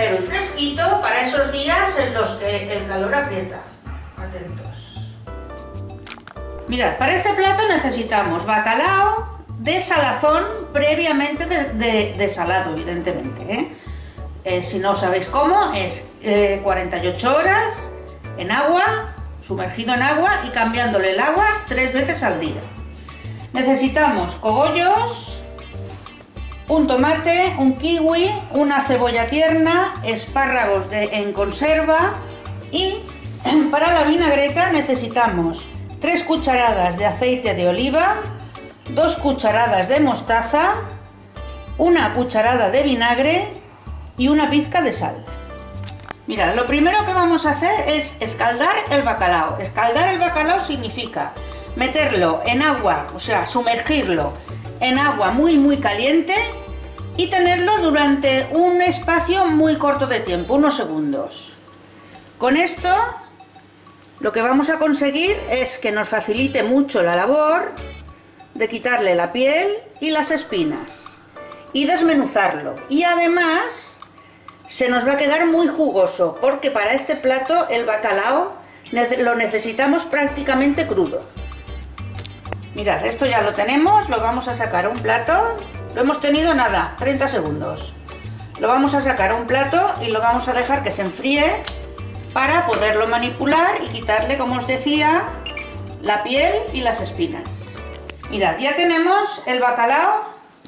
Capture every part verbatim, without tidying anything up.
ligero y fresquito para esos días en los que el calor aprieta. Atentos. Mirad, para este plato necesitamos bacalao de salazón previamente desalado, de, de evidentemente, ¿eh? Eh, si no sabéis cómo, es eh, cuarenta y ocho horas en agua, sumergido en agua y cambiándole el agua tres veces al día. Necesitamos cogollos, un tomate, un kiwi, una cebolla tierna, espárragos de, en conserva y para la vinagreta necesitamos tres cucharadas de aceite de oliva, dos cucharadas de mostaza, una cucharada de vinagre y una pizca de sal. Mirad, lo primero que vamos a hacer es escaldar el bacalao. Escaldar el bacalao significa meterlo en agua, o sea, sumergirlo en agua muy muy caliente y tenerlo durante un espacio muy corto de tiempo, unos segundos. Con esto lo que vamos a conseguir es que nos facilite mucho la labor de quitarle la piel y las espinas y desmenuzarlo, y además se nos va a quedar muy jugoso porque para este plato el bacalao lo necesitamos prácticamente crudo. Mirad, esto ya lo tenemos, lo vamos a sacar a un plato, lo hemos tenido nada, treinta segundos. Lo vamos a sacar a un plato y lo vamos a dejar que se enfríe para poderlo manipular y quitarle, como os decía, la piel y las espinas. Mirad, ya tenemos el bacalao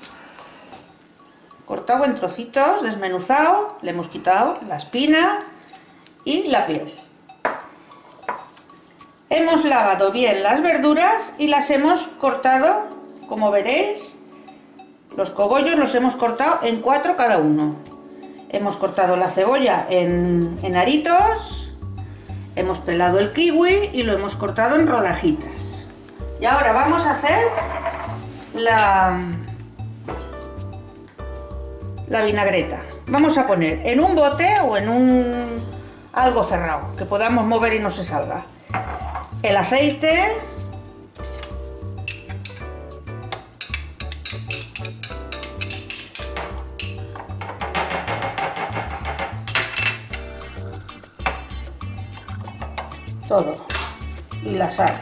cortado en trocitos, desmenuzado, le hemos quitado la espina y la piel. Hemos lavado bien las verduras y las hemos cortado, como veréis, los cogollos los hemos cortado en cuatro cada uno. Hemos cortado la cebolla en, en aritos, hemos pelado el kiwi y lo hemos cortado en rodajitas. Y ahora vamos a hacer la, la vinagreta. Vamos a poner en un bote o en un algo cerrado, que podamos mover y no se salga, el aceite, todo, y la sal.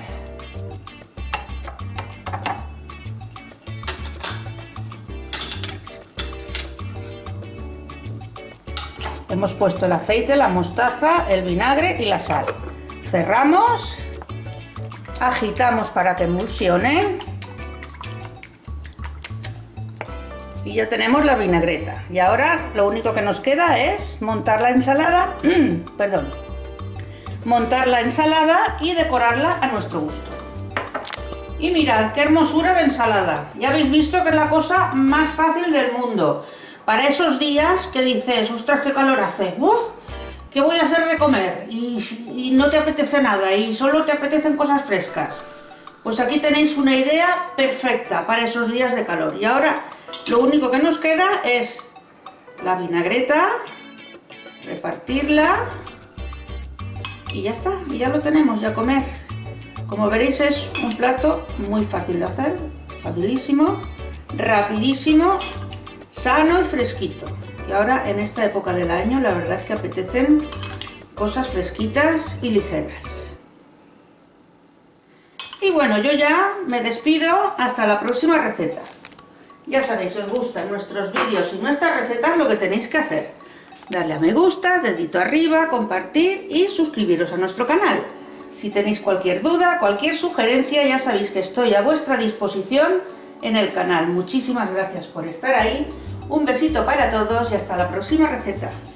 Hemos puesto el aceite, la mostaza, el vinagre y la sal. Cerramos, agitamos para que emulsione y ya tenemos la vinagreta. Y ahora lo único que nos queda es montar la ensalada, perdón, montar la ensalada y decorarla a nuestro gusto. Y mirad qué hermosura de ensalada. Ya habéis visto que es la cosa más fácil del mundo. Para esos días que dices, ostras, qué calor hace, ¡uf! ¿Qué voy a hacer de comer? Y, y no te apetece nada y solo te apetecen cosas frescas. Pues aquí tenéis una idea perfecta para esos días de calor. Y ahora lo único que nos queda es la vinagreta, repartirla y ya está, y ya lo tenemos, ya a comer. Como veréis es un plato muy fácil de hacer, facilísimo, rapidísimo, sano y fresquito. Y ahora en esta época del año la verdad es que apetecen cosas fresquitas y ligeras. Y bueno, yo ya me despido hasta la próxima receta. Ya sabéis, si os gustan nuestros vídeos y nuestras recetas, lo que tenéis que hacer: darle a me gusta, dedito arriba, compartir y suscribiros a nuestro canal. Si tenéis cualquier duda, cualquier sugerencia, ya sabéis que estoy a vuestra disposición en el canal. Muchísimas gracias por estar ahí. Un besito para todos y hasta la próxima receta.